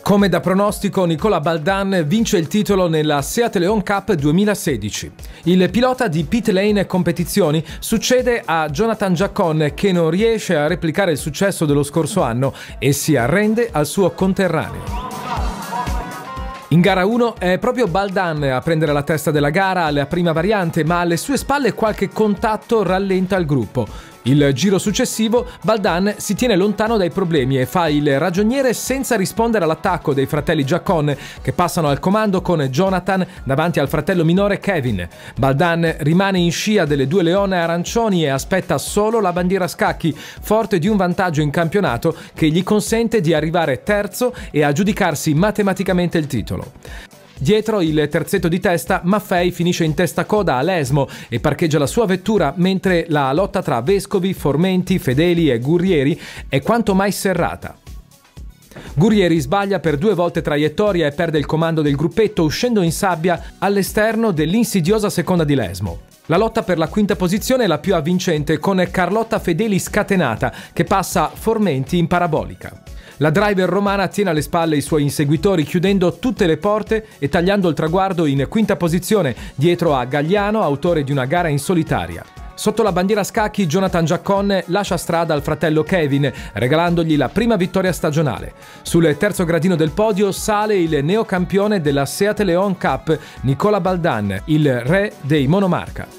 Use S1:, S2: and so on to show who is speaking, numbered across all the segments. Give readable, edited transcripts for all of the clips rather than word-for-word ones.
S1: Come da pronostico, Nicola Baldan vince il titolo nella Seat Leon Cup 2016. Il pilota di Pit Lane Competizioni succede a Jonathan Giaccone, che non riesce a replicare il successo dello scorso anno e si arrende al suo conterraneo. In gara 1 è proprio Baldan a prendere la testa della gara alla prima variante, ma alle sue spalle qualche contatto rallenta il gruppo. Il giro successivo, Baldan si tiene lontano dai problemi e fa il ragioniere senza rispondere all'attacco dei fratelli Giaccone, che passano al comando con Jonathan davanti al fratello minore Kevin. Baldan rimane in scia delle due leone arancioni e aspetta solo la bandiera a scacchi, forte di un vantaggio in campionato che gli consente di arrivare terzo e aggiudicarsi matematicamente il titolo. Dietro il terzetto di testa, Maffei finisce in testa coda all'Esmo e parcheggia la sua vettura, mentre la lotta tra Vescovi, Formenti, Fedeli e Gurrieri è quanto mai serrata. Gurrieri sbaglia per 2 volte traiettoria e perde il comando del gruppetto, uscendo in sabbia all'esterno dell'insidiosa seconda di Lesmo. La lotta per la quinta posizione è la più avvincente, con Carlotta Fedeli scatenata che passa Formenti in parabolica. La driver romana tiene alle spalle i suoi inseguitori, chiudendo tutte le porte e tagliando il traguardo in quinta posizione, dietro a Gagliano, autore di una gara in solitaria. Sotto la bandiera a scacchi, Jonathan Giaccone lascia strada al fratello Kevin, regalandogli la prima vittoria stagionale. Sul terzo gradino del podio sale il neocampione della Seat Leon Cup, Nicola Baldan, il re dei monomarca.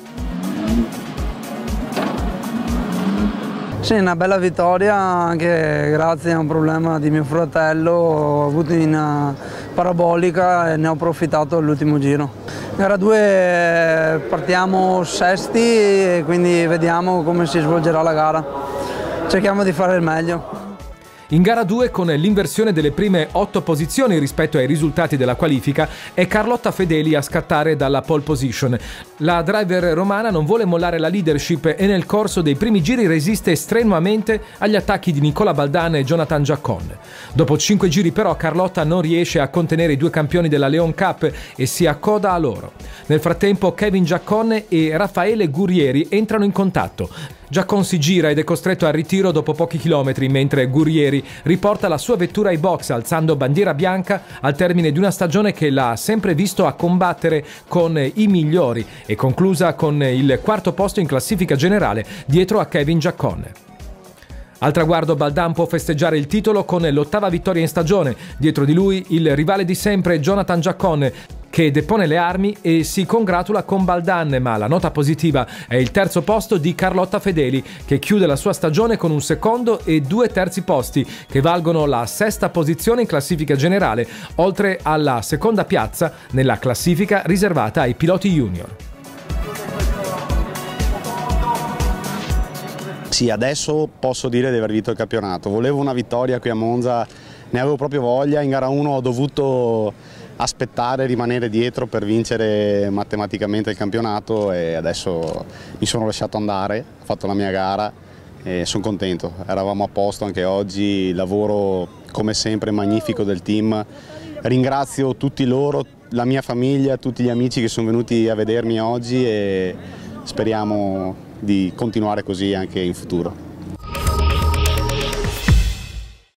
S2: Sì, una bella vittoria, anche grazie a un problema di mio fratello ho avuto in parabolica e ne ho approfittato all'ultimo giro. Gara 2 partiamo sesti e quindi vediamo come si svolgerà la gara. Cerchiamo di fare il meglio.
S1: In gara 2, con l'inversione delle prime 8 posizioni rispetto ai risultati della qualifica, è Carlotta Fedeli a scattare dalla pole position. La driver romana non vuole mollare la leadership e nel corso dei primi giri resiste strenuamente agli attacchi di Nicola Baldan e Jonathan Giaccone. Dopo 5 giri però Carlotta non riesce a contenere i due campioni della Leon Cup e si accoda a loro. Nel frattempo Kevin Giaccone e Raffaele Gurrieri entrano in contatto. Giaccone si gira ed è costretto al ritiro dopo pochi chilometri, mentre Gurrieri riporta la sua vettura ai box alzando bandiera bianca al termine di una stagione che l'ha sempre visto a combattere con i migliori e conclusa con il 4° posto in classifica generale dietro a Kevin Giaccone. Al traguardo Baldan può festeggiare il titolo con l'8ª vittoria in stagione. Dietro di lui il rivale di sempre Jonathan Giaccone, che depone le armi e si congratula con Baldan, ma la nota positiva è il 3° posto di Carlotta Fedeli, che chiude la sua stagione con un 2° e 2 terzi posti, che valgono la 6ª posizione in classifica generale, oltre alla 2ª piazza nella classifica riservata ai piloti junior.
S3: Sì, adesso posso dire di aver vinto il campionato. Volevo una vittoria qui a Monza, ne avevo proprio voglia. In gara 1 ho dovuto aspettare, rimanere dietro per vincere matematicamente il campionato e adesso mi sono lasciato andare, ho fatto la mia gara e sono contento. Eravamo a posto anche oggi, il lavoro come sempre magnifico del team. Ringrazio tutti loro, la mia famiglia, tutti gli amici che sono venuti a vedermi oggi e speriamo di continuare così anche in futuro.